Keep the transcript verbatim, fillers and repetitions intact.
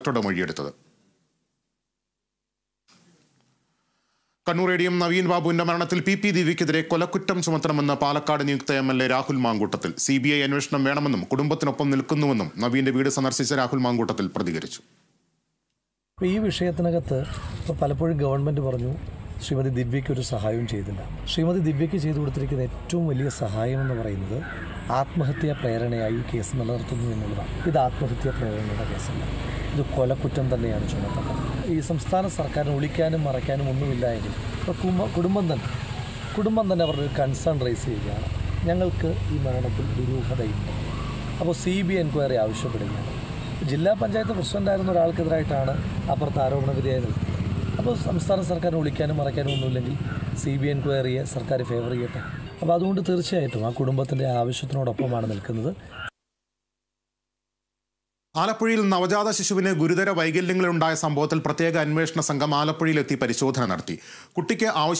ഡോക്ടറുടെ മൊഴിയെടുത്തത്. Kannur A D M Naveen ബാബുവിന്റെ മരണത്തിൽ പി പി ദിവ്യക്കെതിരെ കൊലക്കുറ്റം ചുമത്തണമെന്ന് പാലക്കാട് നിയുക്ത M L A Rahul Mamkootathil. C B I അന്വേഷണം വേണമെന്നും കുടുംബത്തിനൊപ്പം നിൽക്കുന്നുവെന്നും നവീന്റെ വീട് സന്ദർശിച്ച രാഹുൽ മാങ്കൂട്ടത്തിൽ പ്രതികരിച്ചു. ഈ വിഷയത്തിനകത്ത് പലപ്പോഴും ഗവൺമെന്റ് പറഞ്ഞു ശ്രീമതി ദിവ്യയ്ക്ക് ഒരു സഹായവും ചെയ്തില്ല. ശ്രീമതി ദിവ്യയ്ക്ക് ചെയ്തു കൊടുത്തിരിക്കുന്ന ഏറ്റവും വലിയ സഹായം എന്ന് പറയുന്നത് ആത്മഹത്യാ പ്രേരണയായി കേസ് നിലനിർത്തുന്നു എന്നുള്ളതാണ്. ഇത് ആത്മഹത്യാ പ്രേരണയുടെ കേസല്ല, ഇത് കൊലക്കുറ്റം തന്നെയാണ് ചുമത്തുന്നത്. ഈ സംസ്ഥാന സർക്കാരിന് ഒളിക്കാനും മറയ്ക്കാനും ഒന്നുമില്ല എങ്കിൽ ഇപ്പോൾ കുടുംബം തന്നെ കുടുംബം തന്നെ അവരുടെ ഒരു കൺസേൺ റേസ് ചെയ്യുകയാണ്. ഞങ്ങൾക്ക് ഈ മരണത്തിൽ ദുരൂഹതയുണ്ട്, അപ്പോൾ സി ബി ഐ എൻക്വയറി ആവശ്യപ്പെടുകയാണ്. ജില്ലാ പഞ്ചായത്ത് പ്രസിഡൻ്റായിരുന്ന ഒരാൾക്കെതിരായിട്ടാണ് അപ്പുറത്ത് ആരോപണ വിധേയത നിൽക്കുന്നത്. അപ്പോൾ സംസ്ഥാന സർക്കാരിന് ഒളിക്കാനും മറയ്ക്കാനും ഒന്നുമില്ലെങ്കിൽ സി ബി ഐ എൻക്വയറിയെ സർക്കാർ ഫേവർ ചെയ്യട്ടെ. അപ്പോൾ അതുകൊണ്ട് തീർച്ചയായിട്ടും ആ കുടുംബത്തിൻ്റെ ആവശ്യത്തിനോടൊപ്പമാണ് നിൽക്കുന്നത്. ആലപ്പുഴയിൽ നവജാത ശിശുവിന് ഗുരുതര വൈകല്യങ്ങളുണ്ടായ സംഭവത്തിൽ പ്രത്യേക അന്വേഷണ സംഘം ആലപ്പുഴയിലെത്തി പരിശോധന നടത്തി. കുട്ടിക്ക് ആവശ്യം